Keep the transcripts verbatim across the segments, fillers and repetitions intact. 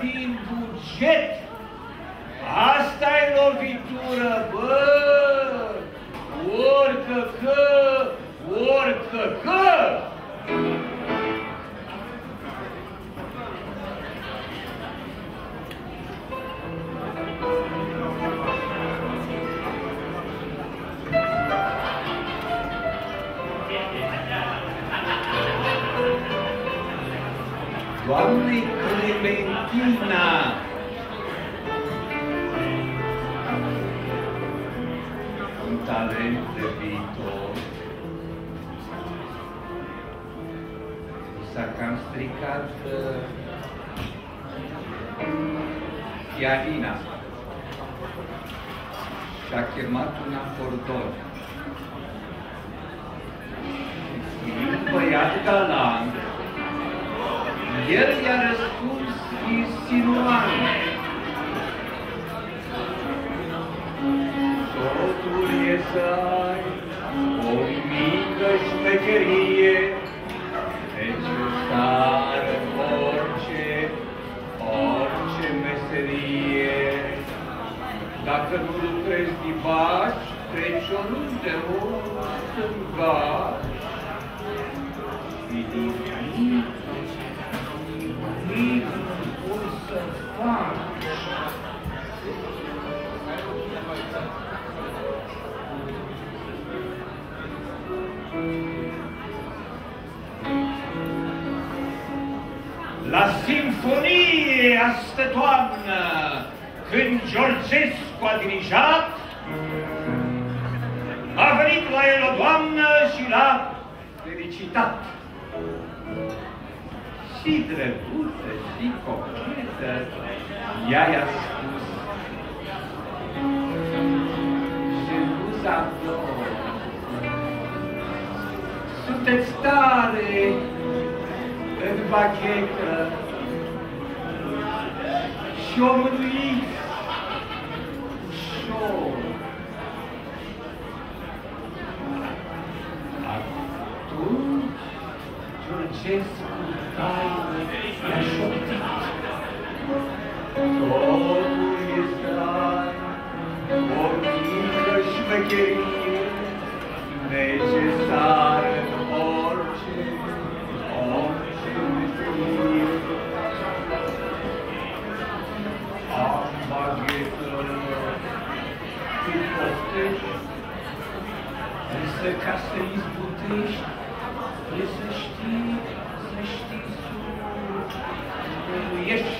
din buget. Asta-i lovitură, bă! Orică că, orică că! Doamne Clementina, un talent de viitor, s-a cam stricat uh, Chiarina și-a chemat un acordon. Un băiat galant, el i-a răspuns insinuant. Totul e să ai o mică șmecherie necesară în orice, orice meserie. Dacă nu lucrezi dibași, treci oriunde o stângași. O să faci. La simfonie astă toamnă, când Georgescu a dirijat, a venit la el o doamnă și l-a felicitat. Și drăguță, și cochetă, ea i-a spus: je vous adore, sunteți tare în bachetă și o mânuiți ușor. Atunci Georgescu taină i-a șoptit: totul e strai, o mică șmecherie necesară în orice, orice meserie. Am baghetă, îi poftești, însă ca să izbutești, trebuie să știi, să știi să mânuiești.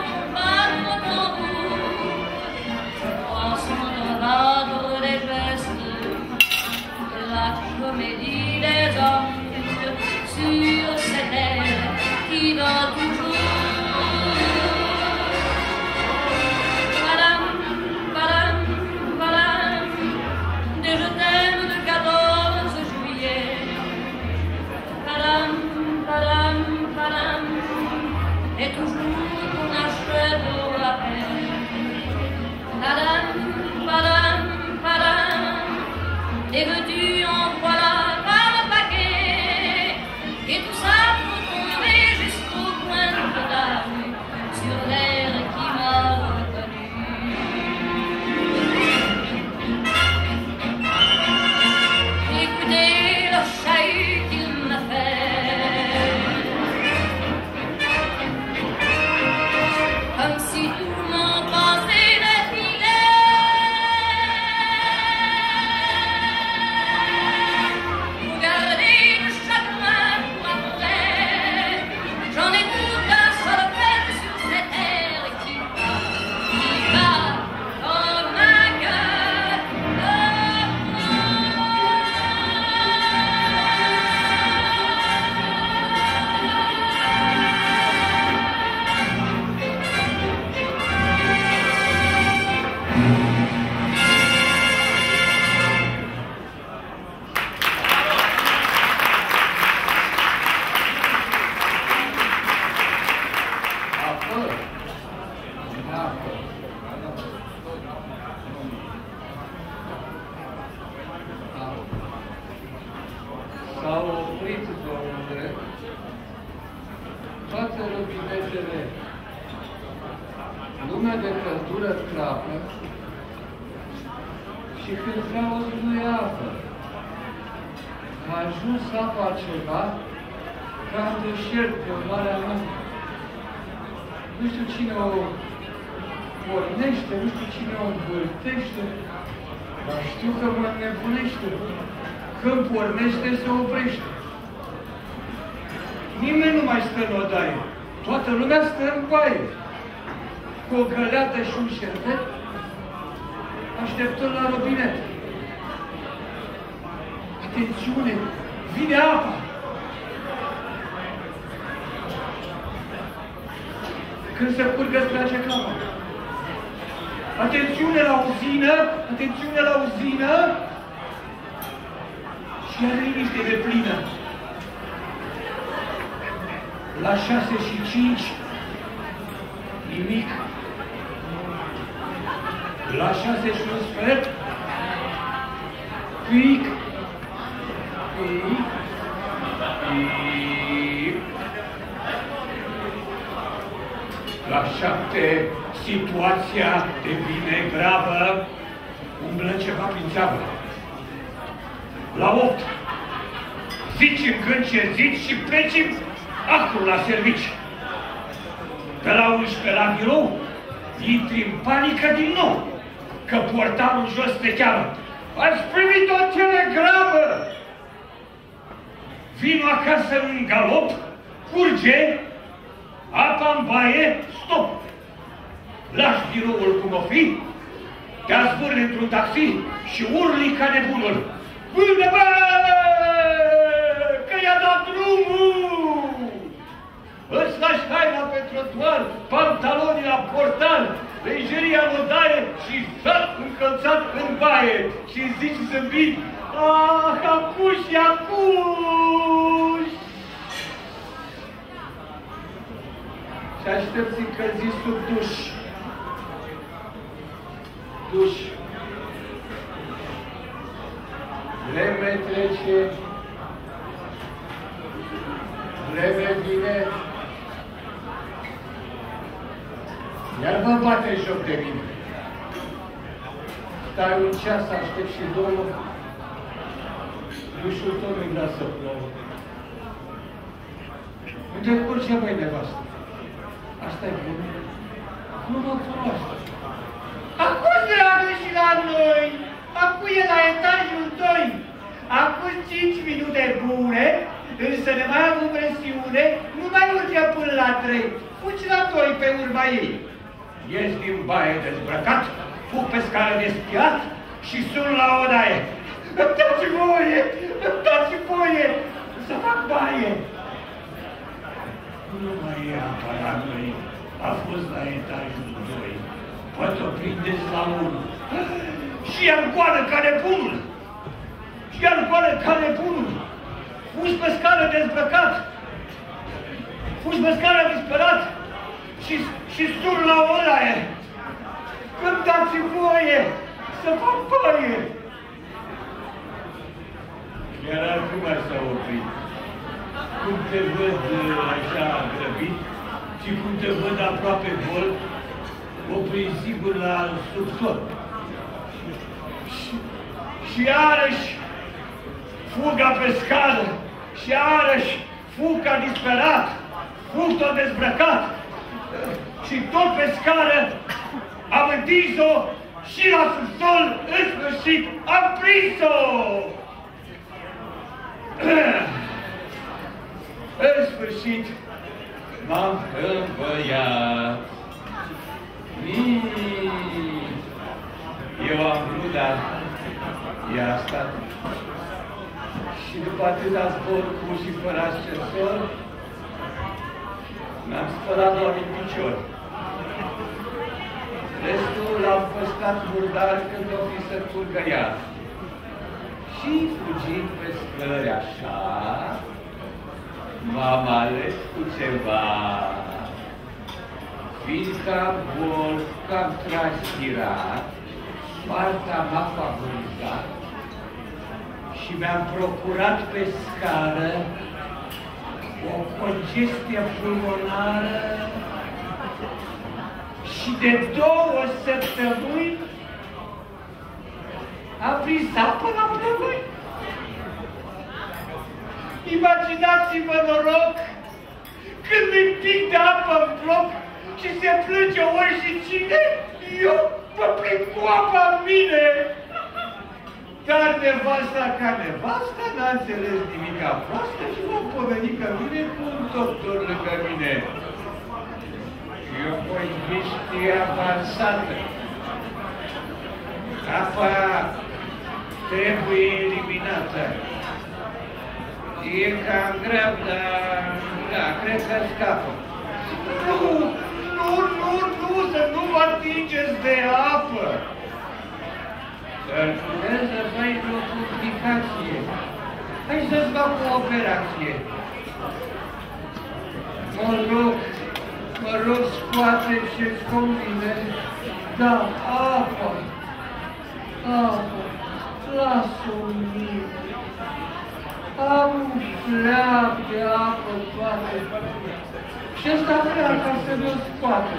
Des gestes Părintele, lumea de căldură crapă și când vrea o zbuiavă, a ajuns apa ceva ca în deșert pe o Marea Neagră. Nu știu cine o pornește, nu știu cine o învârtește, dar știu că mă nebunește. Când pornește, se oprește. Nimeni nu mai stă în odaie. Toată lumea stă în baie. Cu o găleată și un șervet, așteptăm la robinet. Atențiune! Vine apa! Când se curgă, îți place cama. Atențiune la uzină! Atențiune la uzină! Și are liniște de plină. La șase și cinci, nimic. La șase și un sfert, pic, pic, pic. La șapte, situația devine gravă, umblă ceva prin țeavă. La opt, zici în gând ce zici și pleci acru la servici. Pe la unsprezece la birou, intri în panică din nou, că portarul jos te cheamă. Ați primit o telegramă! Vino acasă în galop, curge, apa în baie, stop! Lași biroul cum o fi, te azvârli într-un taxi și urli ca nebunul. Până, bă! Că i-a dat drumul! Îți lași haina pe trotuar, pantalonii la portal, lenjeria în odaie și sat încălțat în baie. Și zici zâmbit, ah, acuși, acuși! Și aștepți încălzit sub duș. Duș. Vreme trece, vreme vine, iar vă bate joc de mine. Stai un ceas, aștept și două, dușul tot nu-i vrea să plouă. Unde curge, băi, nevastă? Asta-i bun. Nu mă cunoaște. Acum, dragă, și la noi! Acum e la etajul doi! Acum cinci minute bune, însă ne mai am o presiune, nu mai urge până la trei. Fugi la doi pe urma ei. Ies din baie dezbrăcat, fug pe scară de spiat și sun la odaie. Îmi dați voie! Îmi dați voie să fac baie! Nu mai e apa la noi. A fost la etajul doi. Poate o prindeți la unu. Și ea goală ca nebunul! Și ea goală ca nebunul! Fugi pe scară dezbrăcat! Fugi pe scară disperat! Și, și sun la odaie! Îmi dați voie să fac baie! Iar acum s-a oprit. Cum te văd așa grăbit și cum te văd aproape gol, opri sigur la subsol. Și, și iarăși fuga pe scară, și iarăși fug ca disperat, fug tot dezbrăcat, și tot pe scară am întins-o și la subsol, în sfârșit, am prins-o! În sfârșit, m-am îmbăiat. Mm. Eu am vrut, dar ea a stat. Și după atâta zbor cu și fără ascensor, mi-am spălat doar în picior. Restul l-am păstrat murdar când o fi să curgă iar. Și fugind pe scări așa, m-am ales cu ceva. Fiindcă am bol, că am transpirat, soarta m-a favorizat și mi-am procurat pe scară o congestie pulmonară și de două săptămâni a prins apă la plămâni. Imaginați-vă noroc când îi pic de apă în bloc și se plânge ori și cine, eu mă plimb cu apa în mine. Dar nevasta ca nevasta n-a înțeles nimica proastă și m-a pomenit că vine cu un doctor lângă mine. Eu voi chestie avansată. Apa trebuie eliminată. E cam grav, dar da, cred că scapă. Nu, nu, nu, nu, să nu vă atingeți de apă. Dar puteți să faci o complicație. Hai să-ți fac o operație. Mă rog, mă rog, scoate ce-ți convine. Da, apă, apă, lasă-o mie. Am un fleac de apă toate. Și ăsta vrea ca să mă scoată.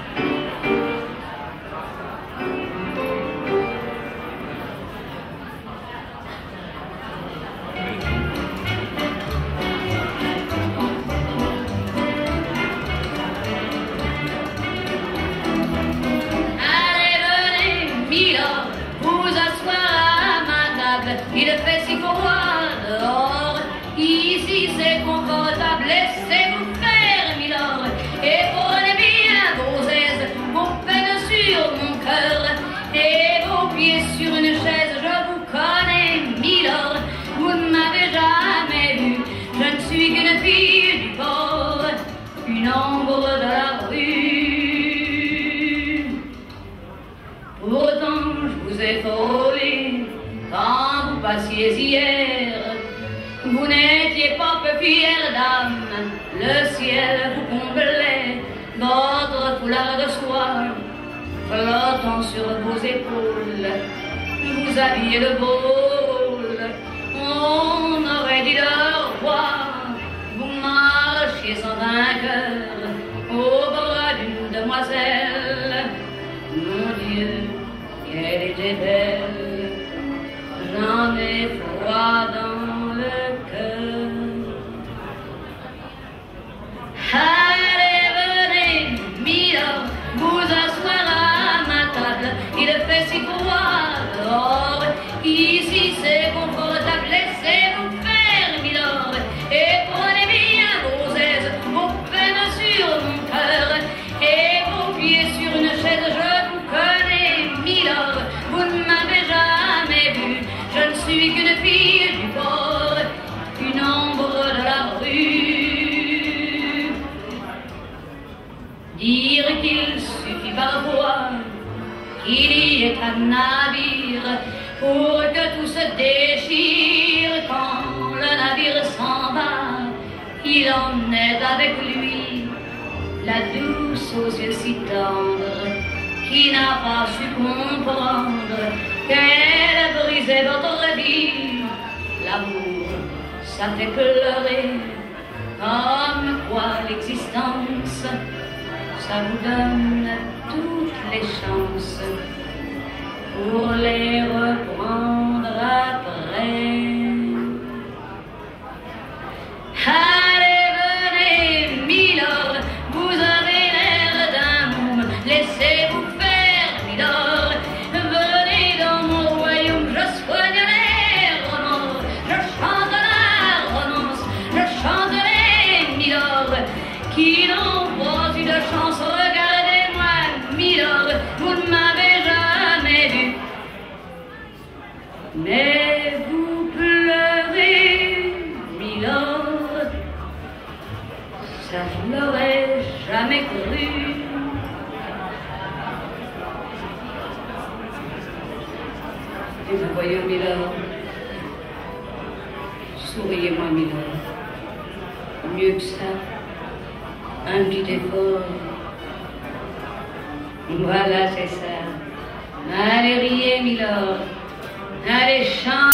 Il fait si froid dehors, ici c'est confortable, laissez-vous faire, milord, et prenez bien vos aises, vos peines sur mon cœur, et vos pieds sur une chaise, je vous connais, milord, vous ne m'avez jamais vu, je ne suis qu'une fille du port, une ombre de la rue. Pourtant je vous ai frôlé quand vous passiez hier, vous n'étiez pas peu fière d'âme, le ciel vous comblait, votre foulard de soie flottant sur vos épaules, vous aviez le vol, on aurait dit le roi, vous marchiez sans vainqueur au bras d'une demoiselle, mon Dieu, qu'elle était belle. J'en ai froid dans le cœur. Allez, venez, milord, vous asseoir à ma table. Il fait si froid dehors, ici c'est confortable. Laissez-vous faire, milord, et prenez bien vos aises, vos peines sur mon cœur, et vos pieds sur une chaise. Je vous connais, milord, vous ne m'avez jamais vu. Je ne suis qu'une fille du port, une ombre de la rue. Dire qu'il suffit parfois qu'il y ait un navire pour que tout se déchire quand le navire s'en va. Il emmenait avec lui la douce aux yeux si tendres qui n'a pas su comprendre qu'elle brisait votre vie. L'amour, ça fait pleurer, comme quoi l'existence, ça vous donne toutes les chances pour les reprendre après. Allez, venez, milord, vous avez l'air d'un môme, laissez-vous faire, milord. Venez dans mon royaume, je soigne les romances, je chante la romance, je chante les milord, qui n'ont pas eu de chance. Regardez-moi, milord, vous ne m'avez jamais vu, mais vous pleurez, milord, ça je l'aurais jamais cru. Et vous voyez, milord, souriez-moi, milord. Mieux que ça, un petit effort. Voilà, c'est ça. Allez, riez, milord. Allez, chantez.